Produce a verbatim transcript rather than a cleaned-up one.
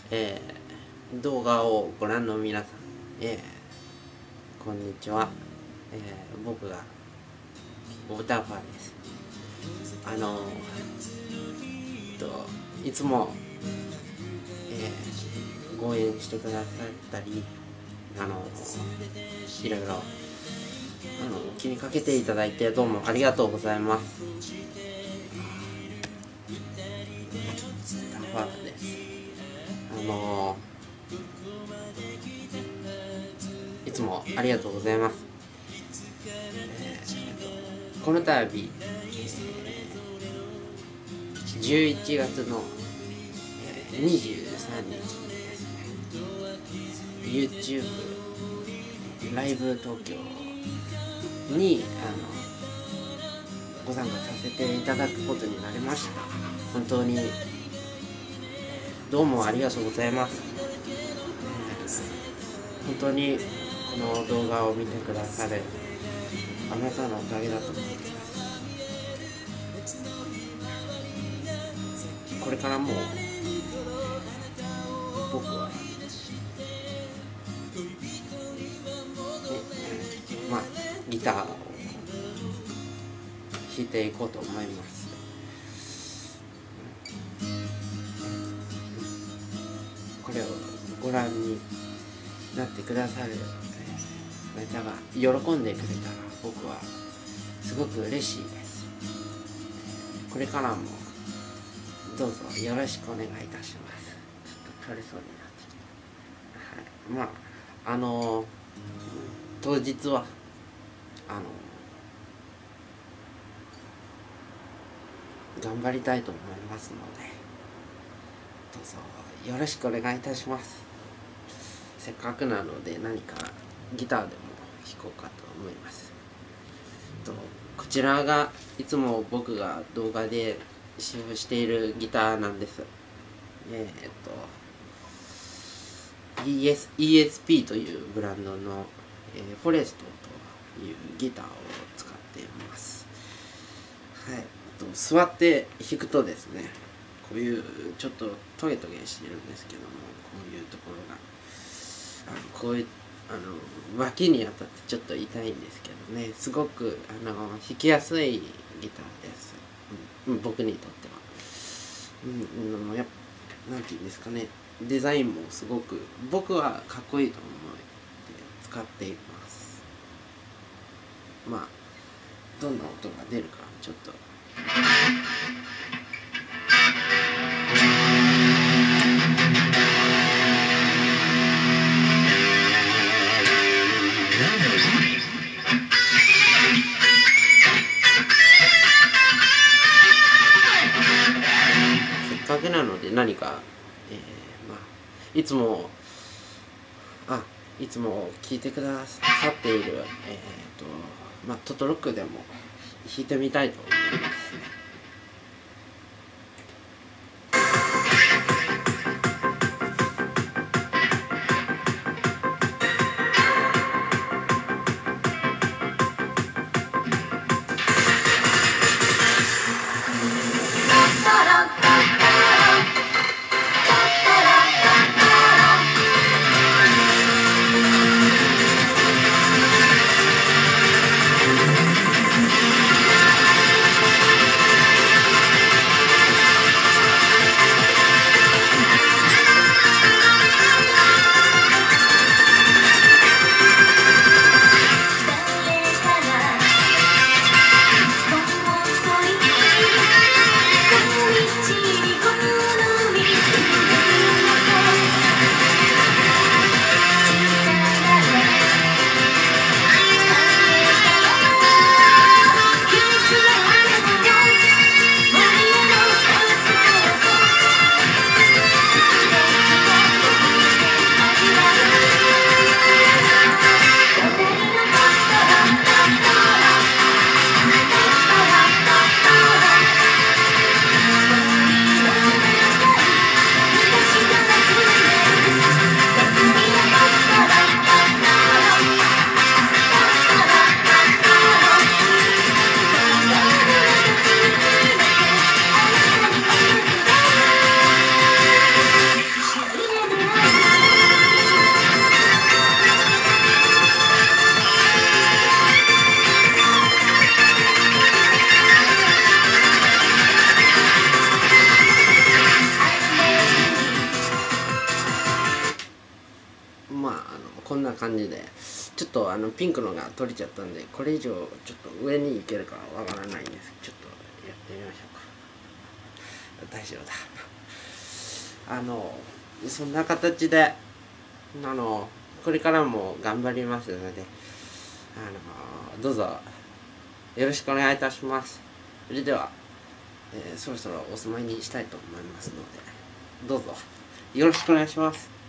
えー、動画をご覧の皆さん、えー、こんにちは、えー、僕がウォーターファーです。あのー、といつも、えー、ご縁してくださったり、あのー、いろいろあの気にかけていただいてどうもありがとうございます。タファーです。あのー、いつもありがとうございます。えー、この度、えー、じゅういちがつの、えー、にじゅうさんにちにですね YouTube ライブ東京にあのご参加させていただくことになりました。本当にどうもありがとうございます。本当にこの動画を見てくださるあなたのおかげだと思います。これからも僕は、ね、まあギターを弾いていこうと思います。これをご覧になってくださる方が喜んでくれたら僕はすごく嬉しいです。これからもどうぞよろしくお願いいたします。ちょっと取れそうになってきた。はい、まああの当日はあの頑張りたいと思いますのでどうぞよろしくお願いいたします。せっかくなので何かギターでも弾こうかと思います。とこちらがいつも僕が動画で使用しているギターなんです。えー、っと イーエス, イーエスピー というブランドの、えー、フォレストというギターを使っています。はい、と座って弾くとですね、こういうちょっとトゲトゲしてるんですけども、こういうところがあのこういうあの脇に当たってちょっと痛いんですけどね、すごくあの弾きやすいギターです。うん、僕にとっては。うん、やっぱなんていうんですかね、デザインもすごく僕はかっこいいと思って使っています。まあどんな音が出るかちょっと。せっかくなので何か、えー、まあいつもあいつも聞いてくださっているえっ、ー、とまあトトロックでも弾いてみたいと思いますね。 感じで、ちょっとあのピンクのが取れちゃったんで、これ以上ちょっと上に行けるかわからないんです。ちょっとやってみましょうか。大丈夫だ。あのそんな形であのこれからも頑張りますので、あのどうぞよろしくお願いいたします。それでは、えー、そろそろお住まいにしたいと思いますので、どうぞよろしくお願いします。